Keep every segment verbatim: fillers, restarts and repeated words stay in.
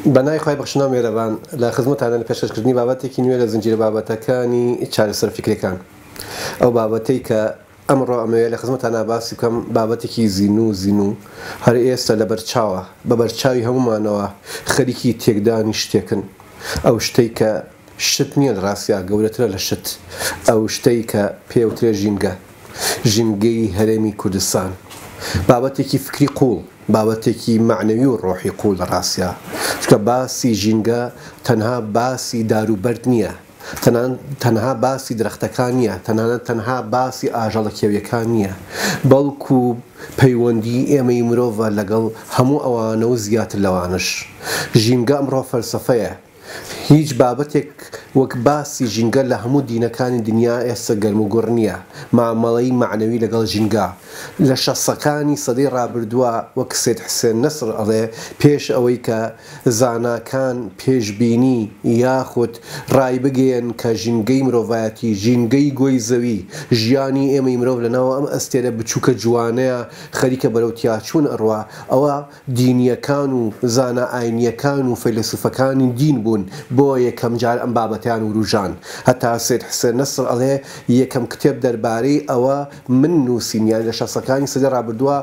بەنای خۆی بەخشناو میێرەبان لە خزمەتانە لە پێشکەشکردنی بابەتێکی نوێ لە زنجیرە بابەتەکانی چارەسەر فکرەکان. ئەو بابەتەی کە ئەمڕۆ ئەمەوێت لە خزمەتانە باسی بکەم بابەتێکی زین و زین و هەر ئێستا لە بەرچاوە بە بەرچاوی هەمومانەوە خەریکی تێکدانی شتێکن. ئەو شتەی کە شت نییە لە ڕاستیا گەورەترە لە شت، ئەو شتەی کە پێوترێ ژینگە، ژینگەی هەرێمی کوردستان. بابەتێکی فکری قوڵ، بابەتێکی معنەوی و ڕۆحی قوڵ لە ڕاستیا، چکە باسی ژینگە تەنها باسی داروبەرد نییە، تەنها باسی درەختەکان نییە، تەنانەت تەنها باسی ئاژەڵە کێویەکان نییە، بەڵکو پەیوەندی ئێمەی مرۆڤە لەگەڵ هەموو ئەوانە و زیاتر لەوانش. ژینگە ئەمڕۆ فەلسەفەیە. هیچ بابەتێک وەک باسی ژینگە لە هەموو دینەکانی دنیا ئێستا گەرم و گوڕ نییە. مامەڵەی معنەوی لەگەڵ ژینگە لە شەسەکانی سەدەی ڕابردووە وەک سید حسێن نەسر ئەڵێ پێش ئەوەی کە زاناکان پێشبینی یاخود ڕای بگەیەن کە ژینگەی مرۆڤایەتی، ژینگەی گۆی زەوی، ژیانی ئێمەی مرۆڤ لەناوە ئەم ئەستێرە بچووکە جوانەیە خەریکە بەرەو تیاچوون ئەڕوا، ئەوە دینیەکان و زانا ئاینیەکان و فەیلسوفەکانی دین بوون بۆ یەکەم جار ئەم بابەتیان وروژان. هەتا سید حسێن نەسر ئەڵێ یەکەم کتێب دەربارەی ئەوە من نووسینیان لە شەسەکانی سەدەی ڕابردووە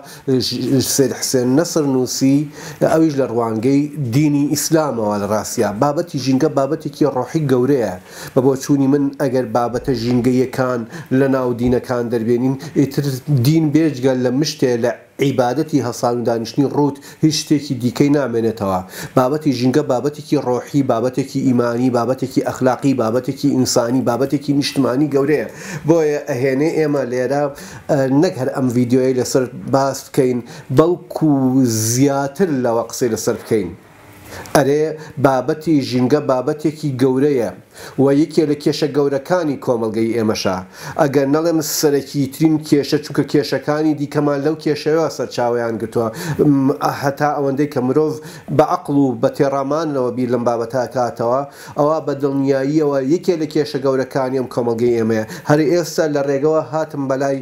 سید حسێن نەسر نووسی، ئەویش لە ڕوانگەی دینی ئیسلامەوە لە ڕاستیا. بابەتی ژینگە بابەتێکی ڕۆحی گەورەیە. بە بۆچوونی من ئەگەر بابەتە ژینگەیەکان لە ناو دینەکان دەربێنین، ئیتر دین بێجگە لە مشتێ لە عیبادەتی هەسان و دانیشتنی ڕوت هیچ شتێکی دیکەی نامێنێتەوە. بابەتی ژینگە بابەتێکی ڕۆحی، بابەتێکی ئیمانی، بابەتێکی ئەخلاقی، بابەتێکی ئینسانی، بابەتێکی نیشتمانی گەورەیە. بۆیە ئەهێنێ ئێمە لێرە نەک هەر ئەم ڤیددیۆی لەسەر باس بکەین، بەڵکو زیاتر لەوە قسەی لەسەر بکەین. ئەرێ بابەتی ژینگە بابەتێکی گەورەیە و یەکێ لە کێشە گەورەکانی کۆمەڵگەی ئێمەشە. ئەگەر نەڵێم سەرەکی ترین کێشە، چونکە کێشەکانی دیکەمان لەو کێشەوە سەرچاویان گرتووە، هەتا ئەوەندەی کە مرۆڤ بە عەقڵ و بە تێڕامانەوە بیر لەم بابەتە کاتەوە، ئەوە بە دڵنیاییەوە یەکێ لە کێشە گەورەکانی ئەم کۆمەڵگەی ئێمەیە. هەر ئێستا لە ڕێگەوە هاتم بەلای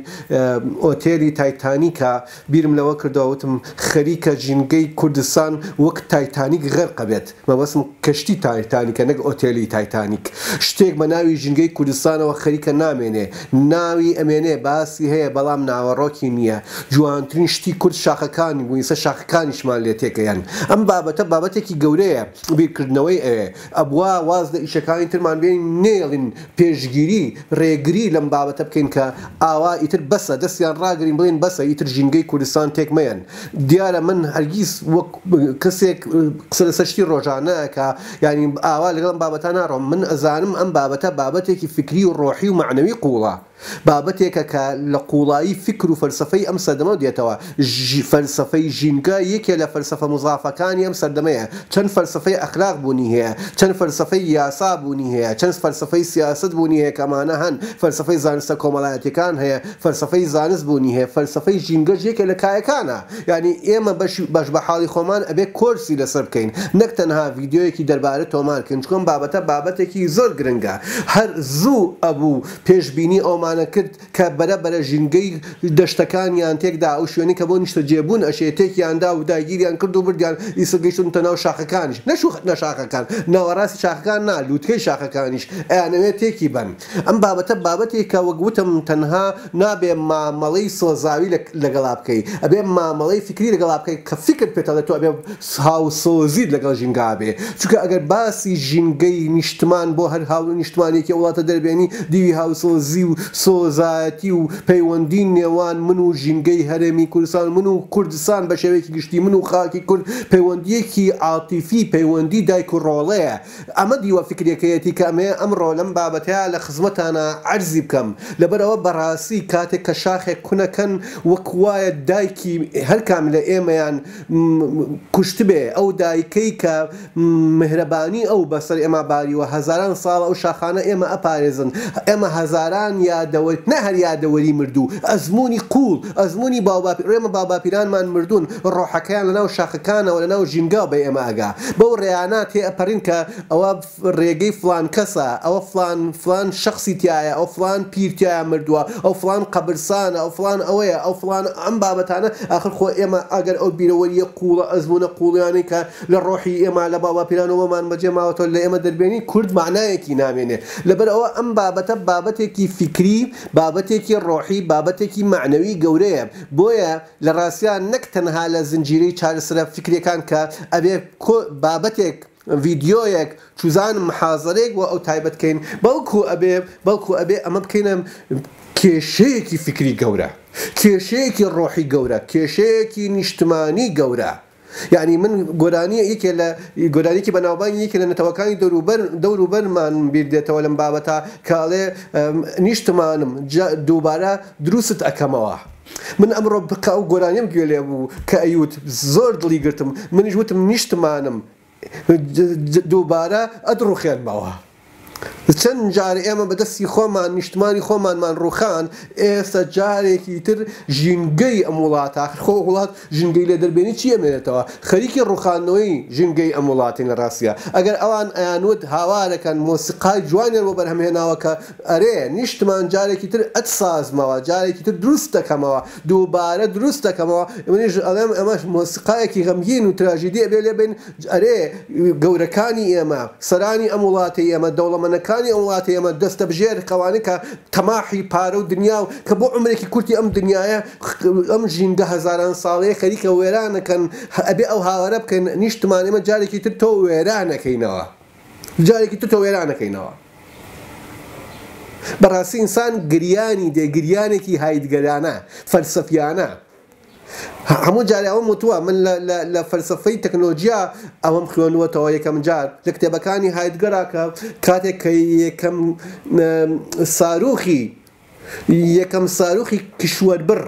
ئۆتێلی تایتانیکە، بیرم لەوە کردەوە وتم خەریکە ژینگەی کوردستان وەک تایتانیک غەرقە بێت. مەبەستم کەشتی تایتانیکە نەک ئۆتێلی تایتانیک. شتێک بە ناوی ژینگەی کوردستانەوە خەریکە نامێنێ، ناوی ئەمێنێ، باسی هەیە بەڵام ناوەڕۆکی نییە. جوانترین شتی کورد شاخەکانی بووین، سە شاخەکانیشمان لێ تێکەیەن. ئەم بابەتە بابەتێکی گەورەیە. بیرکردنەوەی ئەوێ ئەبوا واز لە ئیشەکانی ترمان بێن نێڵین پێشگیری ڕێگری لەم بابەتە بکەین کە ئاوا ئیتر بەسە دەستیان ڕاگرین بڵێن بەسە ئیتر ژینگەی کوردستان تێکمەیەن. دیارە من هەرگیز وەک کەسێک قسە لەسەر شتی ڕۆژانەیە کە یعنی ئاوا لەگەڵ بابەتە ناڕۆم. من ئەزانم ئەم بابەتە بابەتێکی فکری و ڕۆحی و معنەوی قوڵە، بابەتێکە کە لە قوڵایی فکر و فەلسەفەی ئەم سەردەمە دێتەوە. فەلسەفەی ژینگە یەکێ لە فەلسەفە مزافەکانی ئەم سەردەمەیە. چەند فەلسەفەی ئەخلاق بوونی هەیە، چەند فەلسەفەی یاسا بوونی هەیە، چەند فەلسەفەی سیاست بوونی هەیە کە ئەمانە هەن، فەلسەفەی زانستە کۆمەڵایەتیەکان هەیە، فەلسەفەی زانست بوونی هەیە، فەلسەفەی ژینگەش یەکێ لە کایەکانە. یعنی ئێمە بەش بە حاڵی خۆمان ئەبێ کۆرسی لەسەر بکەین، نەک تەنها ڤیددیۆیەکی دەربارە تۆمار بکەین، چکۆم بابەتە بابەتێکی زۆر گرنگە. هەر زوو ئەبوو پێشبینی ئەومانە کرد کە بەرەبەرە ژینگەی دەشتەکانیان تێکدا، ئەو شوێنی کە بۆ نیشتە جێبوون ئەشێتێکیاندا و داگیریان کرد و بردیان ئیسە گەیشتونتە ناو شاخەکانیش، نەشوخنە شاخەکان، ناوەڕاستی شاخەکان نا، لووتکەی شاخەکانیش ئەیانەوێت تێکی بن. ئەم بابەتە بابەتێکە وەک وتم تەنها نابێ مامەڵەی سۆزاوی لەگەڵا بکەی، ئەبێ مامەڵەی فکری لەگەڵا بکەی کە فکر پێتەڵێت تۆ ئەبێ هاوسۆزیت لەگەڵ ژینگا بێ. چونکە ئەگەر باسی ژینگەی نیشتمان بۆ هەر هاو نیشتمانێکی وڵاتە دەربێنی، دیوی هاوسۆزی و سۆزایەتی و پەیوەندی نێوان من و ژینگەی هەرێمی کوردستان، من و کوردستان بە شێوەیەکی گشتی، من و خاکی کورد، پەیوەندیەکی عاتیفی، پەیوەندی دایک و ڕۆڵەیە. ئەمە دیوە فکرێکەیەتی کە ئەمێ ئەمڕۆ لەم بابەتەیە لە خزمەتانە عەرزی بکەم. لەبەرەوە بەڕاستی کاتێک کە شاخێک کونەکەن وەک وایە دایکی هەر کام لە ئێمەیان کوشت بێ، ئەو دایکەی کە مهرەبانی ئەو بەسەر ئێمە باریوە هەزاران ساڵە ئەو شاخانە ئێمە ئەپارێزن، ئێمە هەزاران یا یادەوەری نە هەر یادەوەری مردوو ئەزمموی قوڵ ئەزمموی ڕێمە باباپیرانمان مردوون ڕۆحەکەیان لەناو شاخەکانەوە لەناو ژینگا بە ئێمە ئەگا بەو ڕێیانە تێ ئەپەڕین کە ئەوە ڕێگەی فلان کەسە ئەوە فلان فلان شخصی تایە ئەو فلان پیرتیایە مردووە ئەو فلان قەبرسانە ئەو فلان ئەوەیە ئەو فلان ئەم بابەتانە ئاخر خۆ ئێمە ئەگەر ئەو بیرەوەریە قوڵە ئەزمونە قوڵیانی کە لە ڕۆحی ئێمە لە باباپیرانەوەمان بەجێ ماوەتەوە لە ئێمە دەربێنی کورد معنایەکی نامێنێ لەبەر ئەوە ئەم بابەتە بابەتێکی فکری بابەتێکی ڕۆحی بابەتێکی معنەوی گەورەیە بۆیە لە ڕاستیان نەک تەنها لە زنجیرەی چارەسەرە فکرەکان کە ئەبێ بابەتێک ڤیددیۆیەک چوزانم محازەرێک بۆ ئەو تایبەتکەین بەڵکو ئەبێ بەڵکو ئەبێ ئەمە بکەینە کێشەیەکی فکری گەورە کێشەیەکی ڕۆحی گەورە کێشەیەکی نیشتمانی گەورە یعنی من گۆرانیە یەکێ لە گۆرانێکی بەناوبانگی یەکێ لە نەتەوەکانی دەوروبەرمان بیر دێتەوە لەم بابەتە کاڵێ نیشتمانم دووبارە دروست ئەەکەمەوە من ئەمڕۆ ئەو گۆرانیم گوێ لێ بوو کە ئەیوت زۆر دڵی گرتم منیش وتم نیشتمانم دووبارە ئەدڕوخێنمەوە چەند جارە ئێمە بەدەستی خۆمان نیشتمانی خۆمانمان ڕوخان ئێستا جارێکی تر ژینگەی ئەم وڵاتە خۆ وڵات ژینگەی لێ دەربێنی چی ئەمێنێتەوە خەریکی ڕوخاندنەوەی ژینگەی ئەم وڵاتین لە ڕاستیە ئەگەر ئەوان ئەیانوت هاوارەکەن مۆسیقای جوانیان بۆ بەرهەمهێناوە کە ئەرێ نیشتمان جارێکی تر ئەتسازمەوە جارێکی تر دروست دەکەمەوە دووبارە دروست دەکەمەوە منیش ئەڵێم ئەمەش مۆسیقایەکی غەمگین و تراژیدی ئەبێ لێ بین ئەرێ گەورەکانی ئێمە سەرانی ئەم وڵاتی ئێمە دەوڵەمەندەکانی ئەم وڵاتی ئێمە دەستە بژێر قەوانەی کە تەماحی پارە و دنیا و کە بۆ عمرێکی کورتی ئەم دنیاە ئەم ژینگە هەزاران ساڵەیە خەریکە وێرانەکەن ئەبێ ئەو هاوارە بکەن نیشتمان ئێمە جارێکی تر تۆ وێرانەکەینەوە جارێکی تر تۆ وێرانەکەینەوە بەڕاستی ئینسان گریانی دێ گریانێکی هایدگەرانە فەلسەفیانە هەموو جارێ ئەوەم وتووە من لە فەلسەفەی تەکنۆلۆژیا ئەوەم خوێنوەتەوە یەکەم جار لە کتێبەکانی هایدگەرا کە کاتێک کە یەکەم ساروخی یەکەم ساروخی کشوەربڕ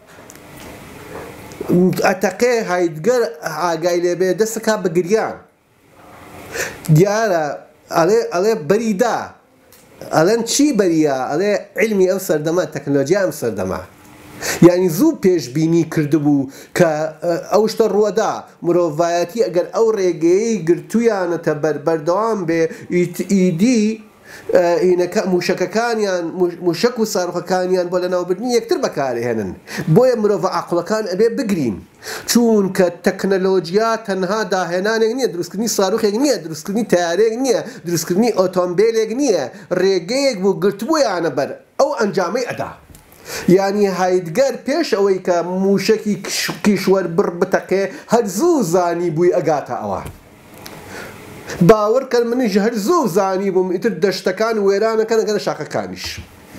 ئەتەقێ هایدگەر ئاگای لێبێ دەستەکا بە گریان دیارە ئەڵێ ئەڵێ بەریدا ئەڵێن چی بەریە ئەڵێ علمی ئەو سەردەمە تەکنۆلۆژیا ئەم سەردەمە یعنی زوو پێشبینی کردبوو کە ئەو شتە ڕووەدا مرۆڤایەتی ئەگەر ئەو ڕێگەیەی گرتوویانەتە بەردەوام بێ ئیدی موشەکەکانیان موشک و ساروخەکانیان بۆ لەناوبردنی یەکتر بەکارهێنن بۆیە مرۆڤ عەقڵەکان ئەبێ بگرین چونکە تەکنەلۆژیا تەنها داهێنانێک نییە دروستکردنی ساروخێک نییە دروستکردنی تارێک نییە دروستکردنی ئۆتۆمبیلێک نییە ڕێگەیەک بوو گرتبوویانە بەر ئەو ئەنجامەی ئەدا یعنی هایدگەر پێش ئەوەی کە موشکی کیشوەر بڕ بتەقێ هەر زوو زانی بووی ئەگاتە ئەوە باوەڕ کەن منیش هەر زوو زانی بووم ئیتر دەشتەکان وێرانەکەن ئەگەرە شاخەکانیش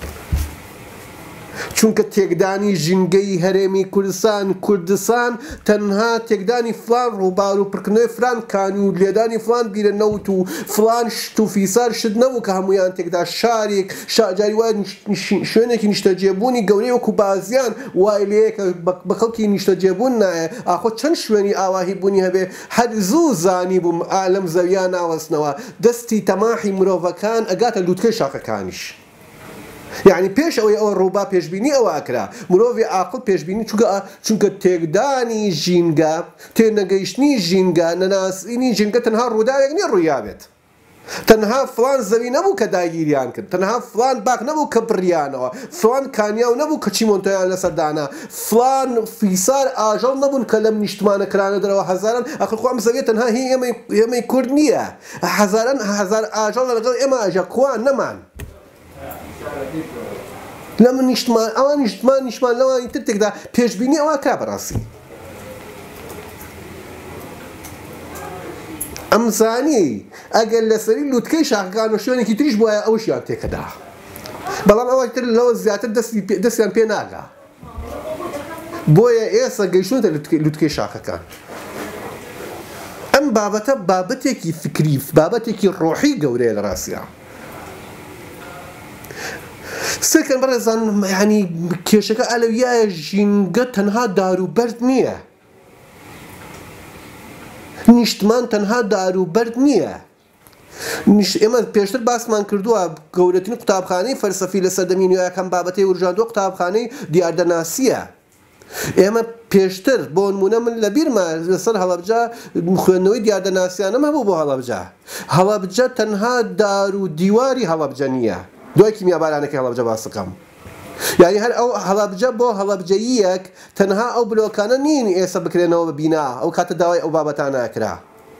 چونکە تێکدانی ژینگەی هەرێمی کوردستان کوردستان تەنها تێکدانی فلان ڕووبار و پڕکردنەوەی فلان کانی و لێدانی فلان بیرە نەوت و فلان شت و فیسار شت نەبوو کە هەمویان تێکدا شارێک جاری وای شوێنێکی نیشتەجێبوونی گەورەی وەکو بازیان وای لێ کە بە خەڵکی نیشتەجێبوون نایە ئاخۆ چەند شوێنی ئاواهی بوونی هەبێ هەر زوو زانی بووم ئالەم زەویان ناوەستنەوە دەستی تەماحی مرۆڤەکان ئەگاتە لووتکەی شاخەکانیش یعنی پێش ئەوەی ئەوە ڕووبا پێشبینی ئەوە ئەکرا مرۆڤی عاقڵ پێشبینی چونکە تێکدانی ژینگە تێنەگەیشتنی ژینگە نەناسینی ژینگە تەنها ڕووداوێک نییە ڕوویابێت تەنها فلان زەوی نەبوو کە داگیریان کرد تەنها فلان باک نەبوو کە بڕیانەوە فلان کانیا و نەبوو کە چیمۆنتۆیان لەسەردانا فلان فیسار ئاژەڵ نەبوون کە لەم نیشتمانەکرانە دەرەوە هەزاران ئەخر خۆ ئەم زەویە تەنها هی ئێمەی کورد نییە هەزاران هەزار ئاژەڵ لەگەڵ ئێمە ئاژە کوان نەمان لە من نیشتمان ئەوە نیشتمان نیشمان لەوانی تر تێکدا پێشبینی ئەوە کرا بەڕاستی ئەمزانی ئەگەر لەسەری لووتکەی شاخەکان و شوێنێکی تریش بووە ئەوشیان تێکەدا بەڵام ئەوە تر لەوە زیاتر دەستیان پێ ناگا بۆیە ئێستا گەیشتونەتە لووتکەی شاخەکان ئەم بابەتە بابەتێکی فکری بابەتێکی ڕۆحی گەورەیە لە ڕاستیە سێکەن بەڕێزان ینی کێشەکە ئەلەویایە ژینگە تەنها داروبەرد نییە نیشتمان تەنها داروبەرد نییە ئێمە پێشتر باسمان کردووە گەورەترین قوتابخانەی فەلسەفی لە سەردەمی نوێیەکان بابەتەی ورژاندووە قوتابخانەی دیاردەناسیە. ئێمە پێشتر بۆ نمونە من لە بیرمە لەسەر هەڵەبجە خوێندنەوەی دیاردەناسیانەم هەبوو بۆ هەڵەبجە. هەڵەبجە تەنها دار و دیواری هەڵەبجە نییە. دوای کیمیابارانەکەی هەڵەبجە باسەکەم. یعنی هەر ئەو هەڵەبجە بۆ هەڵەبجەییەک تەنها ئەو بلۆکانە نین ئێستا بکرێنەوە بە بینا ئەو کاتە داوای ئەو بابەتان ناکرا.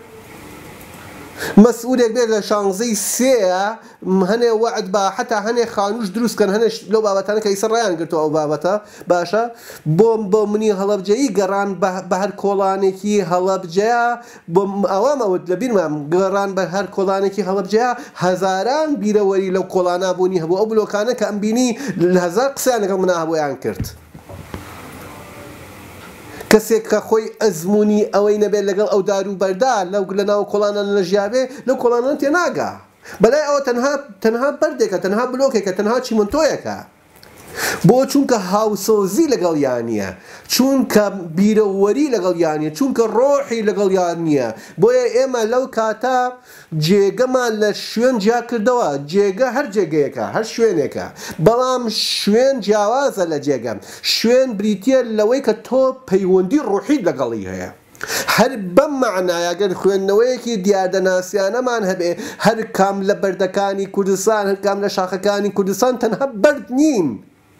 مەسئولێک بێت لە شانزەی سێە هەنێ وعد بە حتا هەنێ خانوش دروستکەن هەنێ لەو بابەتانە کە ئیسە ڕایان گرتووە ئەو بابەتە باشە بۆ بۆ منی هەڵەبجەیی گەڕان بە هەر کۆڵانێکی هەڵەبجەیە بۆ ئەوام ئەوت لە بیرمام گەڕان بە هەر کۆڵانێکی هەڵەبجەیە هەزاران بیرەوەری لەو کۆڵانە بوونی هەبوو ئەو بلۆکانە کە ئەمبینی هەزار قسەیان لەگەڵ منا هەبوویان کرد. کەسێک کە خۆی ئەزمموی ئەوەی نەبێت لەگەڵ ئەو دار و بەردا لەو لە ناو کۆڵانە نەژیابێ لەو کۆڵانە تێناگا بەلای ئەوە تەنها تەنها بەردێکە تەنها بلۆکێکە تەنها چیمنتۆیەکە بۆ چونکە هاوسۆزی لەگەڵ یانە چونکە بیرەوەری لەگەڵ یانە چونکە ڕۆحی لەگەڵ یان نییە بۆیە ئێمە لەو کاتە جێگەمان لە شوێن جیا کردەوە جێگە هەر جێگەیەکە هەر شوێنێکە بەڵام شوێن جیاوازە لە جێگەم شوێن بریتە لەوەی کە تۆ پەیوەندی ڕۆحی لەگەڵی هەیە هەر بەم معنایەگەر خوێندنەوەیەکی دیاردەناسیانەمان هەبێ هەر کام لە بەردەکانی کوردستان هەر کام لە شاخەکانی کوردستان تەنها بەرد نین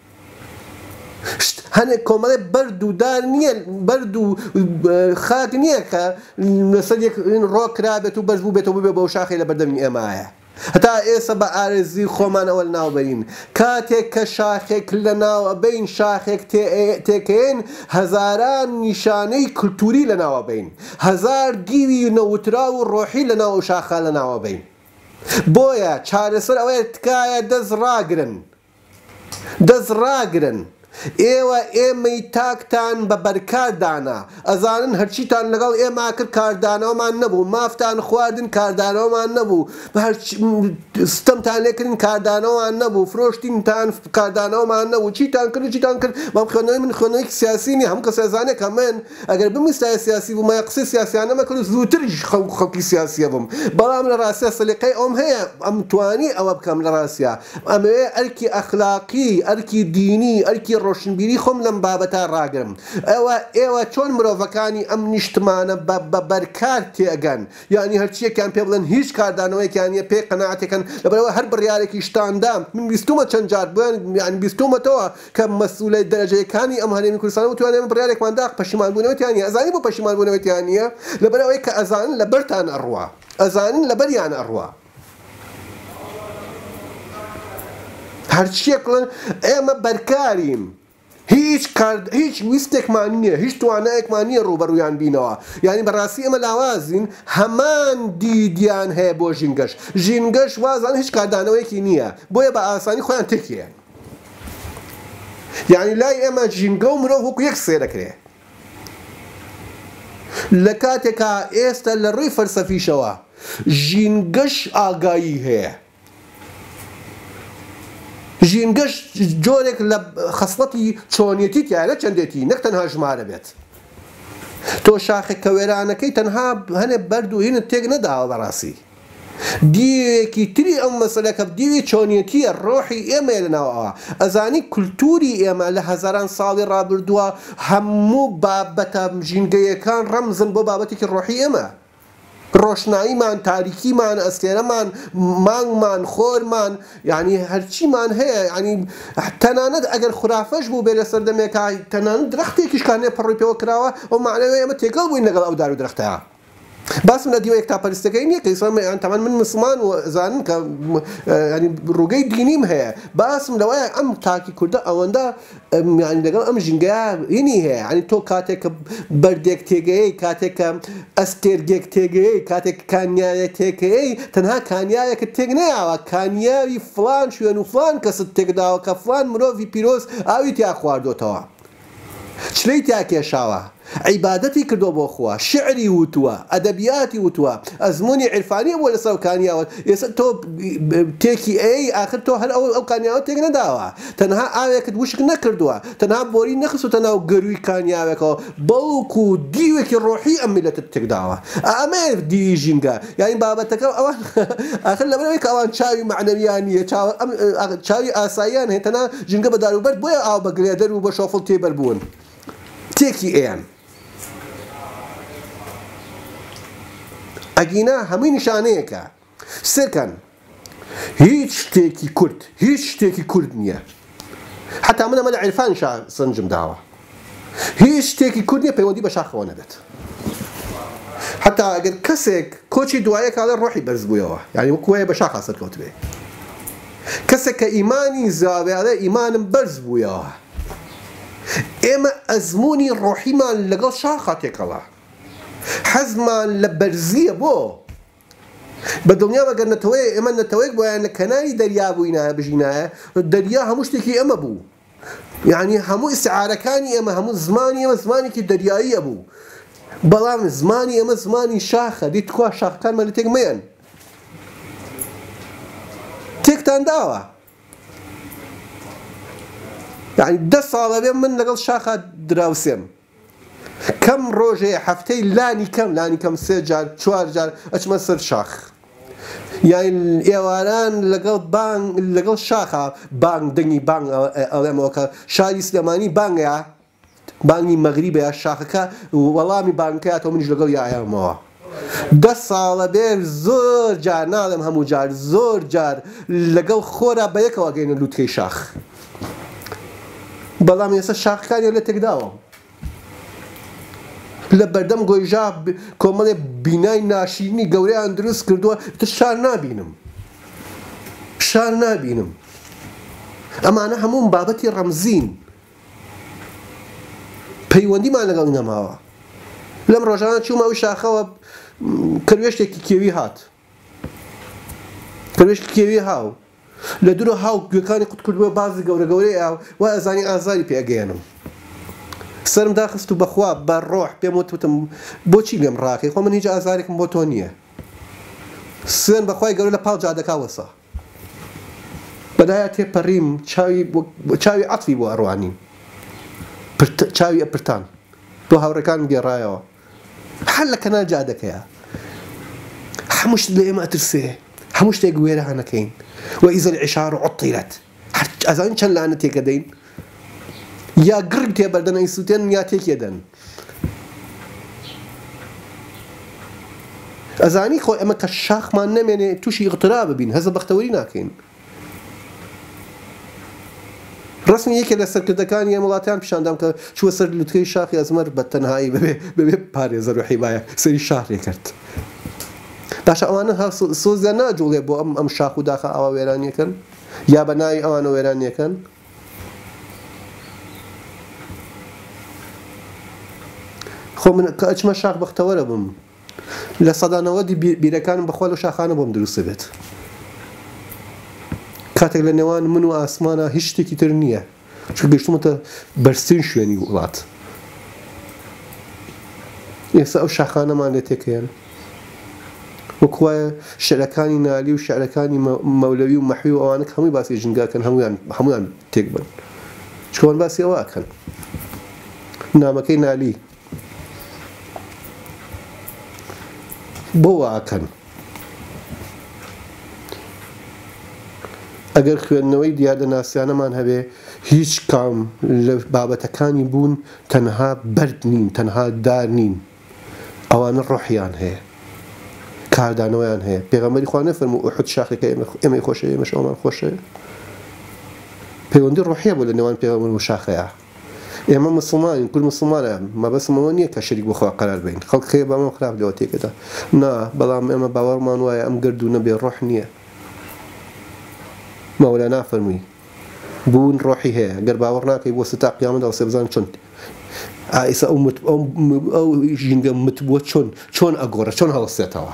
هەنێک کۆمەڵێ بەرد و دار نییە بەرد و خاک نییە کە لەسەر ڕۆ کرابێت و بەرز بوو بێتەوە ببێ بەو شاخی لە بەردەمی ئێمایە هەتا ئێستا بە ئارزی خۆمان ئەوە ناوبەرین کاتێک کە شاخێک لە ناوە بین شاخێک تێکەین هەزاران نیشانەی کولتوری لە ناوە بین هەزار دیوی نەوترا و ڕۆحی لە ناو شاخە لە ناوە بین بۆیە چارەسەر ئەوەیە تکایە دەست ڕاگرن دەست ڕاگرن ئێوە ئێمەی تاکتان بە بەرکاردانا ئەزانن هەرچیتان لەگەڵ ئێمە کرد کاردانەوەمان نەبوو مافتان خواردن کاردانەوەمان نەبوو ستەمتان لێکردن کاردانەوەمان نەبوو فرۆشتینتان کاردانەوەمان نەبوو چیتان کرد چیتان کرد بەم خوێندنەوەی من خوێندنەوەی سیاسی نیە هەموو کەس ئەزانێت کە من ئەگەر بمویستایە سیاسی بووم یا قسەی سیاسیانەمە کرد زووتریش خەڵکی سیاسیە بووم بەڵام لە ڕاستیە سەلیقەی ئەوم هەیە ئەم توانی ئەوە بکەم لە ڕاستیە ئەمەوێ ئەرکی ئەخلاقی ئەرکی دینی ئەرکی ڕۆشنبیری خۆم لەم بابەتە ڕاگرم ئێوە ئێوە چۆن مرۆڤەکانی ئەم نیشتمانە بە بەرکار تێگەن یعنی هەرچیەکیان پێ بڵێن هیچ کاردانەوەیکیان نیە پێی قەناعەتێکن لەبەرەوە هەر بڕیارێکی شتاندام من بیستومە چەند جار بوویان یعنی بیستومەتەوە کە مەسئولەی دەرەجەیەکانی ئەم هەرێمی کوردستانەوە توانێ بڕیارێکمان داخ پەشیمانبوونەوەیان نیە ئەزانی بۆ پەشیمانبوونەوەیان نیە لەبەرەوەی کە ئەزانن لەبەرتان ئەڕوا ئەزانن لەبەریان ئەڕوا هەرچیەک بڵێن ئێمە بەرکاریم هیچ هیچ ویستێکمان نییە هیچ توانایەکمان نییە ڕوبەڕوویان بینەوە یعنی بەڕاستی ئەمە لاوازین هەمان دیدیان هەیە بۆ ژینگەش ژینگەش وازان هیچ کاردانەوەیەکی نییە بۆیە بە ئاسانی خۆیان تێکیان یعنی لای ئێمە ژینگە و مرۆڤ وەکو یەک سێ دەکرێ لە کاتێکا ئێستا لە ڕووی فەلسەفیشەوە ژینگەش ئاگایی هەیە ژینگەش جۆرێک لە خەسڵەتی چۆنیەتی تیانە چەندێتی نەک تەنها ژمارە بێت تۆ شاخێک کە وێرانەکەی تەنها هەنێ بەرد و هینت تێک نەداوە بەڕاستی دیوێکی تری ئەم مەسەلەکە دیوی چۆنیەتیە ڕۆحی ئێمە لەناوەوە ئەزانی کولتوری ئێمە لە هەزاران ساڵی ڕابردووە هەموو بابەتە ژینگەیەکان ڕەمزن بۆ بابەتێکی ڕۆحی ئێمە ڕۆشناییمان تاریکیمان ئەستێرەمان مانگمان خۆرمان یعنی هەرچیمان هەیە ینی تەنانەت ئەگەر خورافەش بوو بێ لە سەردەمێکە تەنانەت درەختێکیشکانێ پەڕۆی پێوە کراوە ئەو معنەوەی ئێمە تێکەڵ بووین لەگەڵ ئەو دار و درەختەیە باسم لە دیوە یەکتاپەرستەکەی نییە کە ئیسلام تەمان من مسلمان و زانن کە ینی ڕووگەی دینیم هەیە باسم لەوەیە ئەم تاکی کوردە ئەوەندە ینی لەگەڵ ئەم ژینگەیە هینی هەیە ینی تۆ کاتێک کە بەردێک تێگەیەی کاتێک کە ئەستێرگێک تێگەیەی کاتێک کانیایە تێکەیەی تەنها کانیایەکە تێک نەیاوە کانیاوی فڵان شوێن و فڵان کەست تێکداوە کە فڵان مرۆڤی پیرۆز ئاوی تیا خواردۆتەوە چلەی تیا کێشاوە عیبادەتی کردو بۆ خوا شعری وتووە ئەدەبیاتی وتووە ئەزمموی عرفانی بۆ لەسەر کانیاوە ئێستا تۆ تێکی ئەی آخر تۆ هەر ئەو کانیاوە تێک نەداوە تەنها ئاوێکت وشک نەکردووە تەنها بۆری نەخستوتە ناو گەروی کانیاوێکەوە بەڵکو دیوێکی ڕۆحی ئەم میلەتت تێکداوە ئەمە دیوی ژینگە یعنی بابەتەکە ئەوان آخر لەبەرەوەی کە ئەوان چاوی معنەویان نییە چاوی ئاساییان هەیە تەنها ژینگە بە داروبەر بۆیە ئاو بە گرێدەر و بە شۆفڵ تێبەر بوون تێکی ئێیان ئەگینا هەمووی نیشانەیەکە سێکەن هیچ شتێکی کورد هیچ شتێکی کورد نییە حتا من ئەمە لە عیرفان سەنجم داوە هیچ شتێکی کورد نییە پەیوەندی بە شاخەوە نەبێت حتا ئەگەر کەسێک کۆچی دوایە کاڵێ ڕۆحی بەرز بوویەوە یعنی وەکوەیە بە شاخە سەرکەوت بێ کەسێک کە ئیمانی زاوێڵێ ئیمانم بەرز بوویەوە ئێمە ئەزمموی ڕۆحیمان لەگەڵ شاخە تێکەڵا حەزمان لە بەرزیە بۆ بە دڵنیا بەگەر نەتەوەی ئێمە نەتەوەیەک بۆیان لە کەناری دەریا بووینایە بژینایە دەریا هەموو شتێکی ئەمە بوو یعنی هەموو ئیستعارەکانی ئێمە هەموو زمانی ئێمە زمانێکی دەریاییە بوو بەڵام زمانی ئێمە زمانی شاخە دیت خوا شاخەکانمان لە تێک مەیەن تێکتان داوە یعنی دە ساڵە بێ من لەگەڵ شاخە دراوسێم کەم ڕۆژێ هەفتەی لانی کەم لانی کەم سێ جار چوار جار ئەچمە سەر شاخ یان ئێواران لەگەڵ بانگ لەگەڵ شاخە بانگ دەنگی بانگ ئەڵێمەوە کە شاری سلێمانی بانگەیە بانگی مەغریبەیە شاخەکە وەڵامی بانگکەیەوە منیش لەگەڵ یایەمەوە دە ساڵە بێ زۆر جار ناڵێم هەموو جار زۆر جار لەگەڵ خۆرا بە یەکەوە گەینە لووتکەی شاخ بەڵام ئێستا شاخەکانی لە تێکداوە لە بەردەم گۆیژا کۆمەڵێ بینای ناشرینی گەورەیان دروست کردووە تە شار نابینم شار نابینم ئەمانە هەموو بابەتی ڕەمزین پەیوەندیمان لەگەڵ نەماوە لەم ڕۆژانە چوومە ئەو شاخەوە کەروێشتێکی کێوی هات کەروێشتی کێوی هاو لە دوورە هاو گوێکانی قوت کردووە بازی گەورە گەورەی ئاو وا ئەزانی ئازاری پێگەێنم سرم داخست و بەخوا بە ڕۆح پێم وتم بۆچی لێم ڕاکەی خۆ من هیچ ئازارێکم بۆ تۆ نییە سوێن بەخوای گەورە لە پاڵ جادەکا وەسا بەدایە تێپەڕیم چاوی عەتفی بۆ ئەڕوانیم چاوی ئەپرتان بۆ هاوڕێکانم گێڕایەوە هەر لە کەنار جادەکەیە هەموو شت لە ئێمە ئەترسێ هەموو شتێک گوێرە هەنەکەین وإذا العشار عطلت ئەزانین چەند لانە تێکە دەین یا گڕی تێبەردەن ئەیسووتێن یا تێکێدەن ئەزانی خۆ ئەمە کە شاخمان نەمێنێ تووشی ئیغترا ببین هەزە بەختەوەری ناکەین ڕسمی یەکێ لە سەرکردەکانی ئێمە وڵاتیان پیشاندام کە چووە سەر لووتکەی شاخی ئەزمەر بە تەنهایی بەبێ بەبێ پارێزەر و حیبایە سەری شاخێ کرد باشە ئەوانە سۆزیان ناجوڵێ بۆ ئەم ئەم شاخ و داخە ئەوە وێرانیەکەن یا بە ناوی ئەوانە وێرانیەکەن خۆ من کە ئەچمە شاخ بەختەوەرە بم لە سەدانەوەدی بیرەکانم بەخوا لە شاخانە بۆم دروستە بێت کاتێک لە نێوان من و ئاسمانە هیچ شتێکی تر نییە چکە گەشتومەتە بەرزترین شوێنی وڵات ئێستا ئەو شاخانەمان لێ تێکەیەن وەکوایە شعرەکانی نالی و شعرەکانی مەولەوی و مەحوی و ئەوانە هەمووی باسی ژنگاکەن هەمویان تێک بن چکەوان باسی ئەوە ئەکەن نامەکەی نالی بۆ ئاکەن ئەگەر خوێندنەوەی دیادەناسیانەمان هەبێ هیچ کام لە بابەتەکانی بوون تەنها بەرد نین تەنها دار نین ئەوانە ڕۆحیان هەیە کاردانەوەیان هەیە پێغەمبەری خوا نەفەرموو ئوحود شاخێکە ئێمەی خۆشە ئێمەش ئەومان خۆشە پەیوەندی ڕۆحیە بوو لە نێوان پێغەمبەر و شاخەیە ئێمە مسلمانین کورد مسلمانە مەبەسمەوە نییە کە شەریک بەخوا قەرار بین خەڵک خەیە بەمە خراپ لەوە تێکەدا نا بەڵام ئێمە باوەڕمان وایە ئەم گردوونە بێ ڕۆح نییە مەولانا فەرمووی بوون ڕۆحی هەیە گەر باوەڕ ناکەی بۆ ستا قیامەتەوە سێ بزان چۆن ئایسا ئەو ژینگە متبووە چۆن چۆن ئەگۆڕە چۆن هەڵەستێتەوە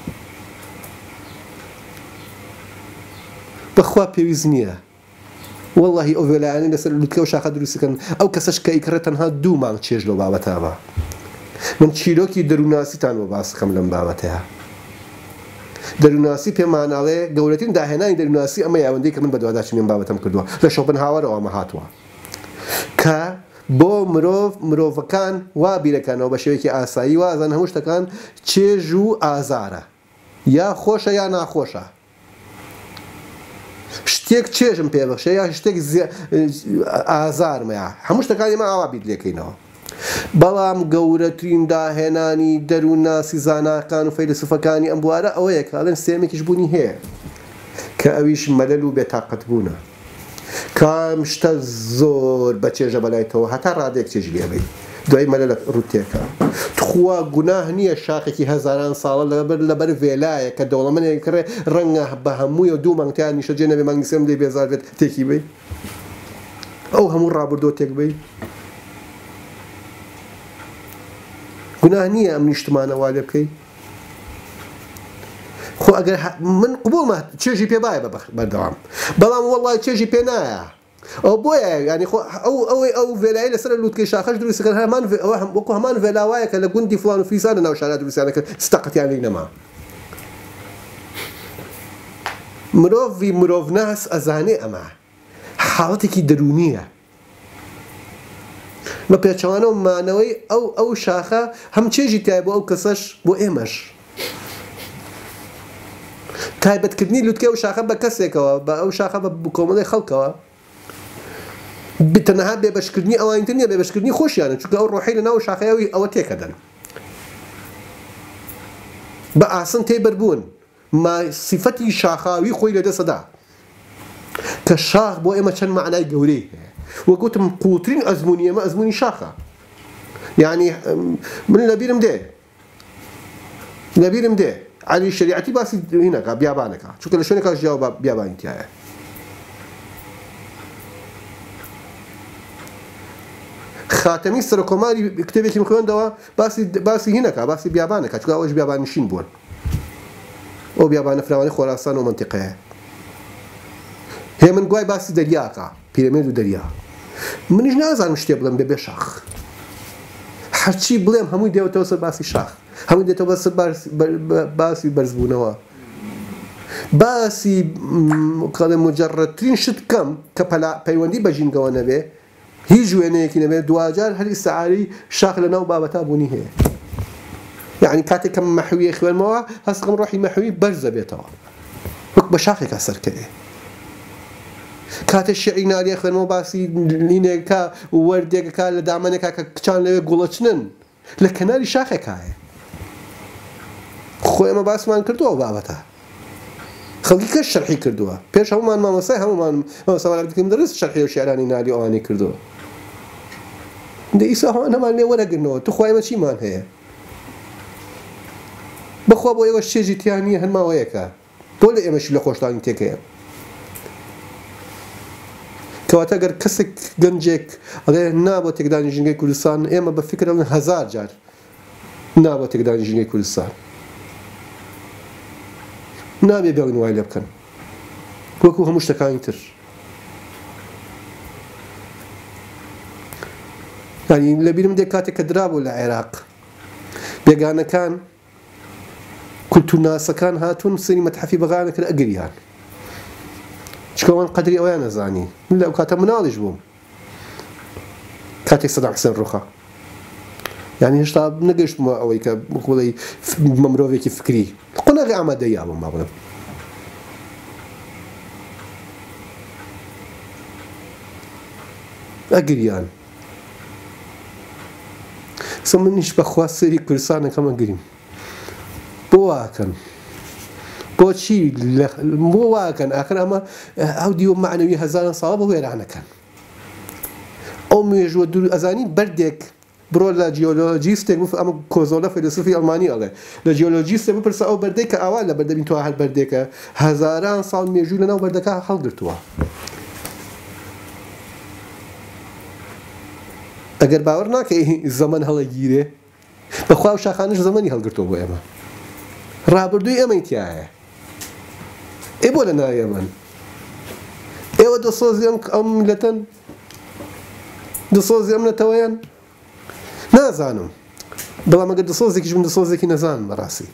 بەخوا پێویست نییە والله ئەو وێلایانەی لەسەر لوتکە و شاخە دروستەکەن ئەو کەسەش کە ئیکڕێت تەنها دوو مانگ چێژ لەو بابەتەوە. من چیرۆکی دەروناسیتان بۆ باس بکەم لەم بابەتەیە. دەروناسی پێماناڵێ گەورەترین داهێنانی دەروناسی ئەمە یاوەندەی کە من بە دوواداچنیم بابەتەم کردووە لە شۆپنهاوەرەوە ئەمە هاتووە کە بۆ مرۆڤ مرۆڤەکان وا بیرەکانەوە بە شێوەیەکی ئاسایی وازان هەموو شتەکان چێژ و ئازارە یا خۆشە یا ناخۆشە. شتێک چێژم پێبەخشێ یا شتێک ئازارمەیە هەموو شتەکانی ئێمە ئاوا بیت لێکەینەوە. بەڵام گەورەترین داهێنانی دەروناسی زاناکان و فەیلسوفەکانی ئەم بوارە ئەوەیە کە ئەڵێن سێمێکیش بوونی هەیە کە ئەویش مەلەل و بێتاقەت بوونە. کام شتە زۆر بە چێژە بەلایتەوە هەتا ڕادێک چێژ لێبێ دوای مەلە لە ڕوتێکە. تخوا گوناه نییە شاخێکی هەزاران ساڵە لەبەر لەبەر وێلایە کە دەوڵەمەندێک کڕێ ڕەنگە بە هەمووی و دوو مانگتیان نیشەجێ نەبێ مانگی سێم دەی بێزار بێت تێکی بێ ئەو هەموو ڕابردۆ تێک بێ. گوناه نییە ئەم نیشتمانەوا لێ بکەی. خۆ ئەگەر من قبوڵمە چێژی پێ باە بەردەوام بەڵام وەڵای چێژی پێ نایە ئەو بۆیە ینی ئەو ئەوەی ئەو وێلایی لەسەر لوتکەی شاخەش دروستەکەن هەمان وەکو هەمان وێلاوایە کە لە گوندی فڵان و فیسانە ناو شارە دروستیانەکە ستەقەتیان لێی نەما. مرۆڤی مرۆڤ ناس ئەزانێ ئەمە حاڵەتێکی دەرونیە بە پێچەوانە و مانەوەی ئەو ئەو شاخە هەم چێژی تای بۆ ئەو کەسەش بۆ ئێمەش. تایبەتکردنی لوتکە و شاخە بە کەسێکەوە بە ئەو شاخە بە کۆمەڵی خەڵکەوە تەنها بێبەشکردنی ئەوانتر نییە بێبەشکردنی خۆشیانە چونکە ئەو ڕۆحی لە ناو شاخەیەوی ئەوە تێکەدەن بە ئاسن تێبەربوون سیفەتی شاخاوی خۆی لەدەسەدا کە شاخ بۆ ئێمە چەند معنای گەورەی هەیە. وەگوتم قوترین ئەزمموی ئێمە ئەزمموی شاخە. یعنی من لەبیرم دێ لەبیرم دێ علی شریعەتی باسی هینەکە بیابانەکە چونکە لە شوێنێکا ژیاوە بیابانی تایە. خاتەمی سەرۆکۆماری کتێبێکی خوێندەوە باسی باسی هینەکە باسی بیابانەکە چونکە ئەوەش بیابانشین بوون ئەو بیابانە فراوانی خۆراسان و منتیقەیە. هێ من گوای باسی دەریاکە پیرەمێرد و دەریا منیش نازانم شتێ بڵێم بێبێ شاخ هەرچی بڵێم هەمووی دێوەتەوە سەر باسی شاخ هەمووی دێتەوە بەسەر باسی بەرزبوونەوە باسی کەڵێ مجەڕەترین شت کەم کە پەیوەندی بە ژینگەوە نەبێ هیچ وێنەیەکی نەبێت دوجار هەر ئیستعاری شاخ لە ناو بابەتا بوونی هەیە. یعنی کاتێک کە مەحویە خوێنمەوە هەستم ڕۆحی مەحوی بەرزە بێتەوە وەک بە شاخێکا سەرکەوێ. کاتێ شعری ناریە خوێنمەوە باسی لینێکە وەردێکەکە لە دامەنێکا کە کچان لەوێ گوڵەچنن لە کەناری شاخێکایە. خۆ ئێمە باسمان کردووە بابەتە خەڵکی کەس شەرحی کردووە پێش هەمومان مامۆسای هەمومان مامۆسامانەکەم دەرست شەرحی و شیعرانی نالی ئەوانەی کردووە. دە ئیسا هەمان هەمان لێ وەرەگرنەوە تو خوای ئێمە چیمان هەیە بەخوا بۆ ئێوە شێژی تیان نییە هەنماوەیەکە بۆ لە ئێمەشی لە خۆشتانی تێکەیە. کەواتە گەر کەسێک گەنجێک ئەڵێ نابۆ تێکدانی ژینگەی کوردستان ئێمە بە فکر ئەڵێن هەزار جار نابۆ تێکدانی ژینگەی کوردستان نابێ بێڵین وای لێ بکەن وەکو هەموو شتەکانی تر. ینی لەبیرم دێ کاتێک کە درابوو لە عێراق بێگانەکان کولتورناسەکان هاتوون سەری مەتحەفی بەغانە کرد ئەگریان چکەوان قەدری ئەویان نەزانی. من لە ئەو کاتە مناڵیش بووم کاتێک سەدام حسێن ڕوخا یعنی هێشتا نەگەیشتمە ئەوەی کە بڵێ مرۆڤێکی فکری قۆناغی ئامادەیە بووم با بڵێم. ئەگریان سە منیش بەخوا سەری کوردستانەکەم ئەگریم بۆ واکەن بۆچی بۆ واکەن ئاخر ئەمە ئەو دیوە معنەوی هەزاران ساڵە بە وێرانەکەن. ئەو مێژووە دوور ئەزانین بەردێک بڕۆ لە جیۆلۆجیستێک بف ئەمە کۆزۆلە فەیلسوفی ئەڵمانی ئەڵێ لە جیۆلۆجیستێک بپرسە ئەو بەردێک کە ئاوا لە بەردەبین تو هەر بەردێکە هەزاران ساڵ مێژوو لەناو بەردەکە هەڵگرتووە. ئەگەر باوەڕ ناکەی زەمەن هەڵەگیرێ بەخوا و شاخانش زەمەنی هەڵگرتووە بۆ ئێمە ڕابردووی ئێمەی تایە ئێ بۆ لە ناوێ من ئێوە دەسۆزی ئەم میلەتەن دەسۆزی ئەم نەتەوەیان نازانم بەڵام ئەگەر دەسۆزێکیش من دەسۆزێکی نەزانم بەڕاستی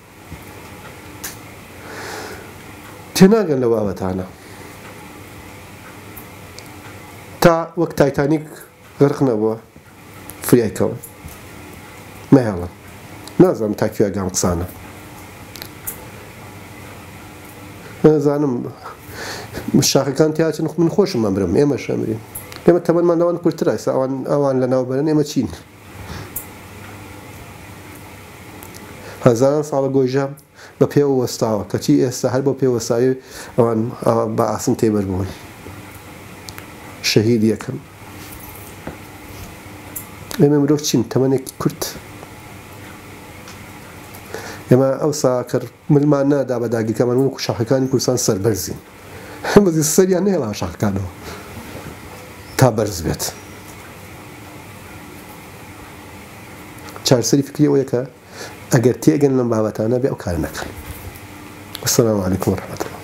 تێناگەن لە بابەتانە تا وەک تایتانیک غەرق نەبووە فریایکەوە مەهێڵە نازانم تا کوێگەم قسانە نازانم شاخەکان تیاچن من خۆشم ئەمرم ئێمە شەمرین ئێمە تەمەنمان لەوان کورتترە ئێستا ئەوان لە ناوبەرن ئێمە چین هەزاران ساڵە گۆیژە بە پێوە وەستاوە کەچی ئێستا هەر بۆ پێوەستایی ئەوان بە ئاسن تێبەربوون شەهید یەکەم ئێمە مرۆڤ چین تەمەنێکی کورت ئێمە ئەوسا کە ملمان نادا بە داگیرکەمان وەکو شاخەکانی کوردستان سەربەرزین بەزی سەریان نێڵا شاخەکانەوە تا بەرز بێت چارەسەری فکری ئەوەیە کە ئەگەر تێگەن لەم بابەتانە بێ ئەو کار نەکەن. السلام علیکم ورحمة الله.